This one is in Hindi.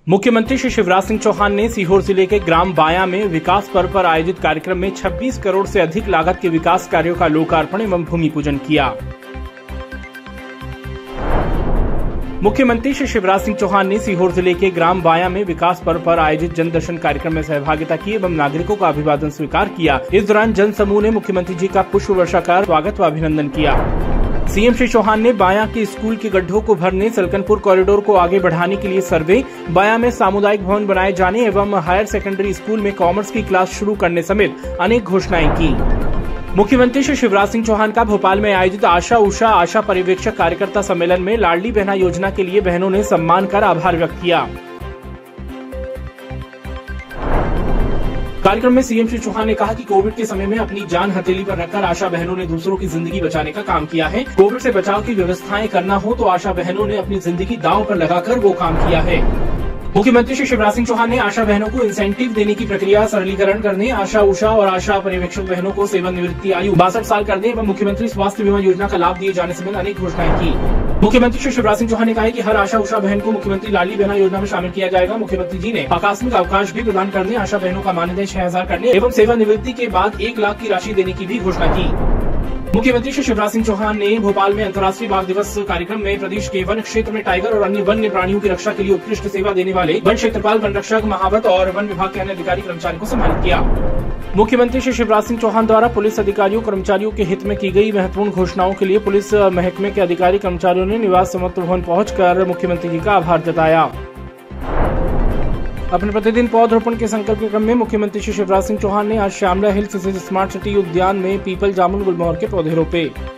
मुख्यमंत्री श्री शिवराज सिंह चौहान ने सीहोर जिले के ग्राम बाया में विकास पर्व पर आयोजित कार्यक्रम में 26 करोड़ से अधिक लागत के विकास कार्यों का लोकार्पण एवं भूमि पूजन किया। मुख्यमंत्री श्री शिवराज सिंह चौहान ने सीहोर जिले के ग्राम बाया में विकास पर्व पर आयोजित जन दर्शन कार्यक्रम में सहभागिता की एवं नागरिकों का अभिवादन स्वीकार किया। इस दौरान जन समूह ने मुख्यमंत्री जी का पुष्प वर्षा कर स्वागत व अभिनंदन किया। सीएम श्री चौहान ने बाया के स्कूल के गड्ढों को भरने, सलकनपुर कॉरिडोर को आगे बढ़ाने के लिए सर्वे, बाया में सामुदायिक भवन बनाए जाने एवं हायर सेकेंडरी स्कूल में कॉमर्स की क्लास शुरू करने समेत अनेक घोषणाएं की। मुख्यमंत्री श्री शिवराज सिंह चौहान का भोपाल में आयोजित आशा पर्यवेक्षक कार्यकर्ता सम्मेलन में लाडली बहना योजना के लिए बहनों ने सम्मान कर आभार व्यक्त किया। कार्यक्रम में सीएम श्री चौहान ने कहा कि कोविड के समय में अपनी जान हथेली पर रखकर आशा बहनों ने दूसरों की जिंदगी बचाने का काम किया है। कोविड से बचाव की व्यवस्थाएं करना हो तो आशा बहनों ने अपनी जिंदगी दांव पर लगाकर वो काम किया है। मुख्यमंत्री श्री शिवराज सिंह चौहान ने आशा बहनों को इंसेंटिव देने की प्रक्रिया सरलीकरण करने, आशा और आशा पर्यवेक्षक बहनों को सेवानिवृत्ति आयु 62 साल करने एवं मुख्यमंत्री स्वास्थ्य बीमा योजना का लाभ दिए जाने समेत अनेक घोषणाएं की। मुख्यमंत्री श्री शिवराज सिंह चौहान ने कहा कि हर आशा बहन को मुख्यमंत्री लाडली बहना योजना में शामिल किया जाएगा। मुख्यमंत्री जी ने आकस्मिक अवकाश भी प्रदान करने, आशा बहनों का मानदेय 6000 करने एवं सेवानिवृत्ति के बाद 1 लाख की राशि देने की भी घोषणा की। मुख्यमंत्री श्री शिवराज सिंह चौहान ने भोपाल में अंतर्राष्ट्रीय बाघ दिवस कार्यक्रम में प्रदेश के वन क्षेत्र में टाइगर और अन्य वन्य प्राणियों की रक्षा के लिए उत्कृष्ट सेवा देने वाले वन क्षेत्रपाल, वन रक्षक, महावत और वन विभाग के अन्य अधिकारी कर्मचारियों को सम्मानित किया। मुख्यमंत्री श्री शिवराज सिंह चौहान द्वारा पुलिस अधिकारियों कर्मचारियों के हित में की गई महत्वपूर्ण घोषणाओं के लिए पुलिस महकमे के अधिकारी कर्मचारियों ने निवास समत्व भवन पहुंचकर मुख्यमंत्री जी का आभार जताया। अपने प्रतिदिन पौधरोपण के संकल्प के क्रम में मुख्यमंत्री श्री शिवराज सिंह चौहान ने आज श्यामला हिल्स स्मार्ट सिटी उद्यान में पीपल, जामुन, गुलमोहर के पौधे रोपे।